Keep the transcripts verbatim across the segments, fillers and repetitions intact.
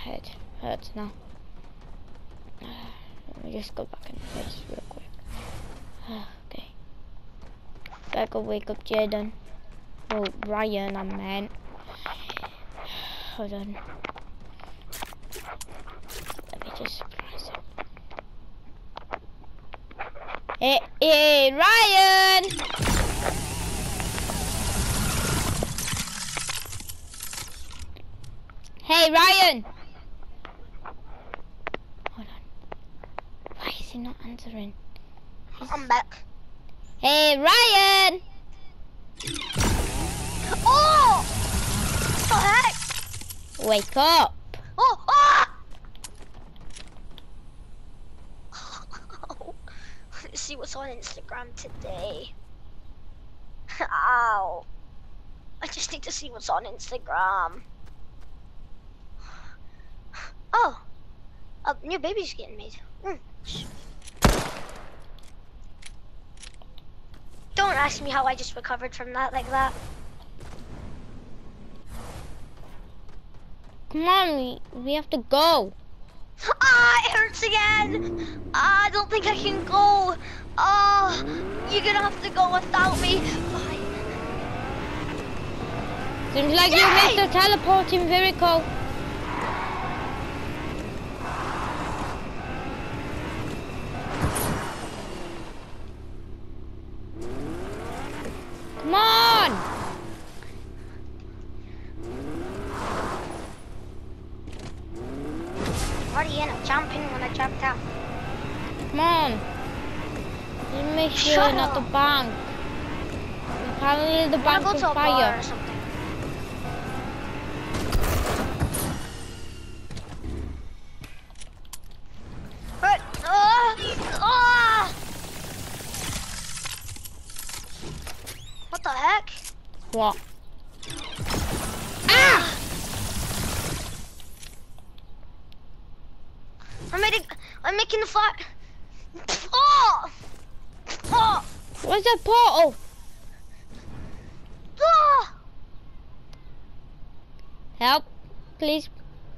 head hurts now. Let me just go back in this real quick. Okay. Gotta go wake up Jaden. Oh, Ryan, I meant. Hold on. Let me just surprise him. Hey, hey, Ryan! Hey, Ryan! Hold on. Why is he not answering? He's... I'm back. Hey, Ryan! Oh! What the heck? Wake up! Oh! Ah! Let's see what's on Instagram today. Ow. I just need to see what's on Instagram. Oh. A new baby's getting made. Mm. Don't ask me how I just recovered from that like that. Come on, we, we have to go. Ah, it hurts again. Ah, I don't think I can go. Ah, you're gonna have to go without me. Bye. Seems like Yay! you missed the teleporting vehicle. Come on! Already in, I'm jumping when I jumped out. Come on. Just make sure Shut not up. the bank. Apparently the I bank wanna is go to a bar fire. or something. But, uh, uh, what the heck? What? Ah! I'm making, I'm making the fire. Oh! Oh! Where's that portal? Oh! Help, please.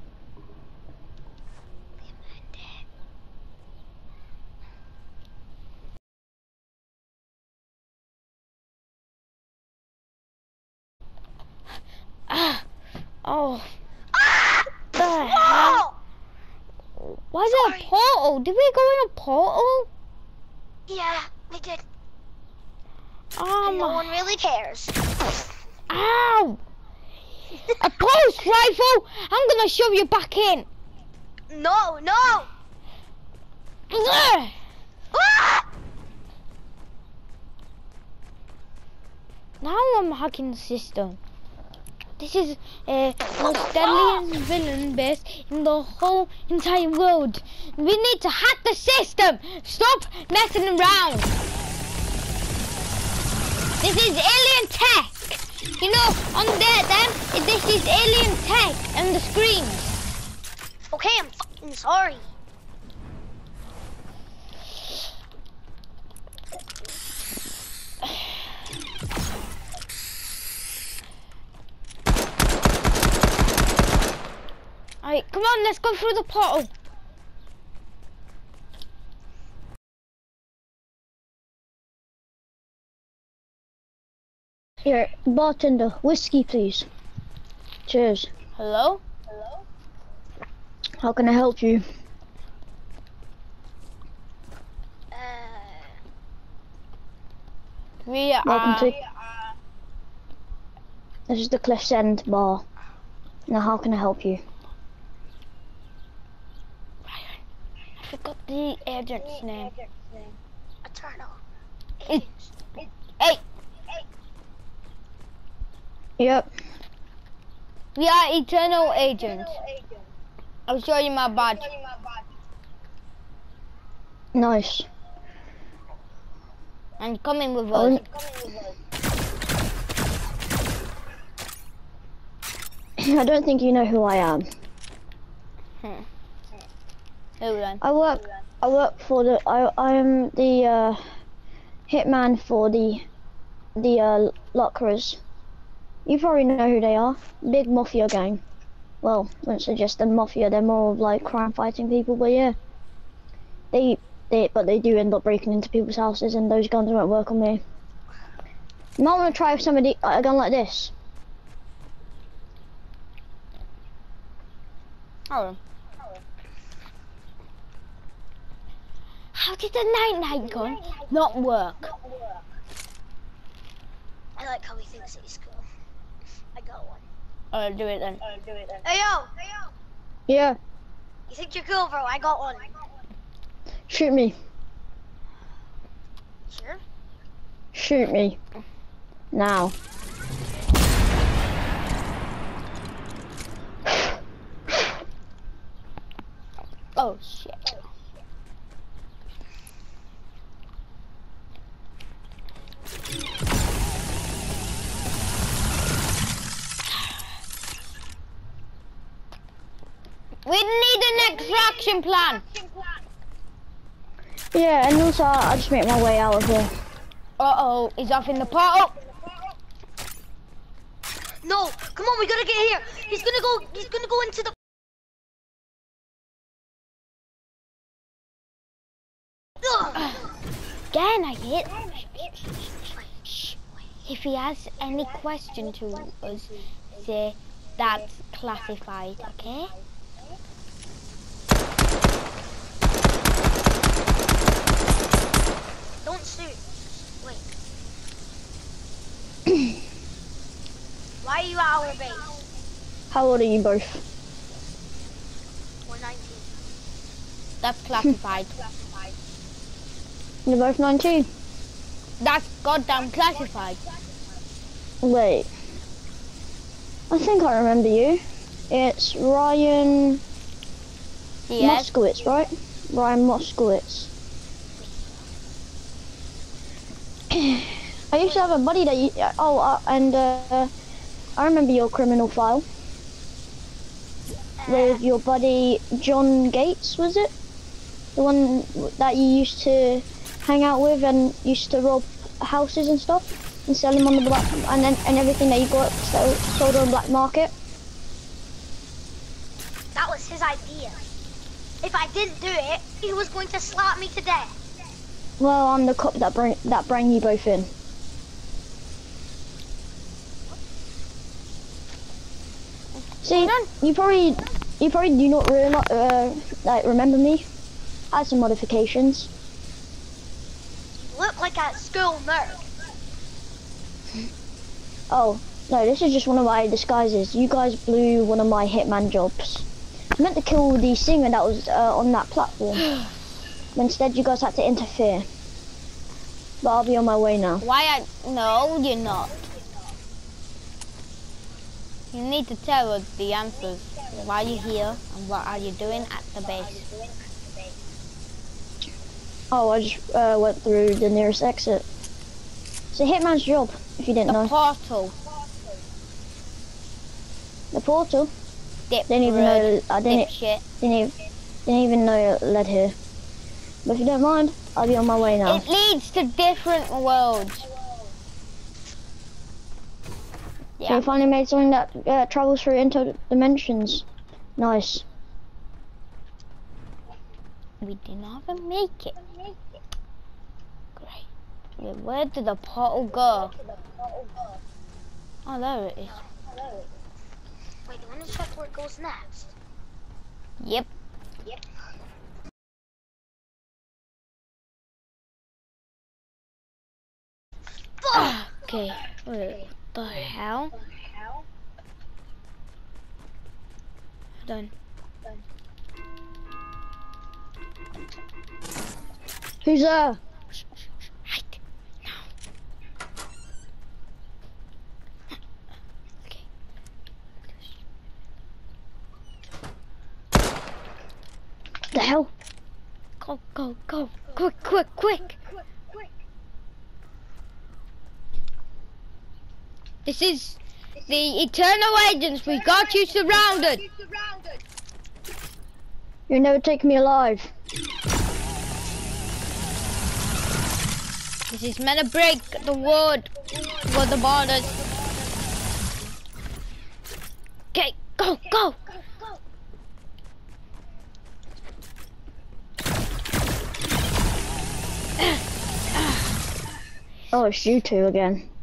Ah! Oh. Ah! The hell? Oh! Why's there a Sorry. portal? Did we go in a portal? Yeah, we did. Oh And no my. one really cares. Ow! A post rifle! I'm gonna shove you back in. No, no! Ugh. Ah! Now I'm hacking the system. This is a most deadliest villain base in the whole entire world. We need to hack the system. Stop messing around. This is alien tech. You know, on there, then, this is alien tech and the screens. Okay, I'm fucking sorry. Alright, come on, let's go through the portal. Here, bartender, whiskey please. Cheers. Hello? How can I help you? Uh, We are... Welcome to... This is the Cliff's End bar. Now how can I help you? Ryan, I forgot the agent's name. Eternal. It, hey, Yep. we are Eternal Agents. I'll show you my badge. Nice. And coming with Oh, us. I don't think you know who I am. Hmm. Hold on. I work. I work for the. I. I'm the uh, hitman for the the uh, Lockers. You probably know who they are. Big mafia gang. well, I wouldn't suggest them mafia. They're more of like crime fighting people, but yeah, they they but they do end up breaking into people's houses, and those guns won't work on me. You might want to try somebody a gun like this. Oh. How did the night night gun not work? I like how he thinks he's cool. I got one. I'll do it then. Hey yo! Hey yo! Yeah, You think you're cool, bro? I got one. shoot me, Sure? shoot me, now. Oh shit. We need an extraction plan. Yeah, and also I'll just make my way out of here. Uh oh, he's off in the portal. No! Come on, we gotta get here! He's gonna go, he's gonna go into the... Ugh. Again, I hit. If he has any question to us, say that's classified, okay? Don't shoot. Wait. Why are you at our base? How old are you both? We're nineteen. That's classified. You're both nineteen? That's goddamn classified. Wait. I think I remember you. It's Ryan Yes. Moskowitz, right? Ryan Moskowitz. I used to have a buddy that you, oh, uh, and uh, I remember your criminal file. With your buddy John Gates, was it? The one that you used to hang out with and used to rob houses and stuff and sell them on the black, and then and everything that you got so, sold on the black market. That was his idea. If I didn't do it, he was going to slap me to death. Well, I'm the cop that bring that bring you both in. See, you probably you probably do not realize, uh, like remember me. I had some modifications. You look like a school nerd. Oh no, this is just one of my disguises. You guys blew one of my hitman jobs. I meant to kill the singer that was uh, on that platform. But instead, you guys had to interfere. But I'll be on my way now. Why I... No, you're not. You need to tell us the answers. Why you're here and what are you doing at the base. Oh, I just uh, went through the nearest exit. It's a hitman's job, if you didn't The know. portal. The portal? Dip Didn't even know. I didn't. shit. Didn't even, didn't even know it led here. But if you don't mind, I'll be on my way now. It leads to different worlds. So Yeah. we finally made something that uh, travels through interdimensions. Nice. We didn't even make it. Great. Yeah, where did the portal go? Oh, there it is. Wait, do you want to check where it goes next? Yep. Yep. Okay. Wait, what the hell? Done. Who's there? Right. Now. Okay. The hell? Go, go, go. Quick, quick, quick. This is the Eternal Agents. We got you surrounded. You'll never take me alive. This is meant to break the ward for the borders. Okay, go, go. Oh, it's you two again.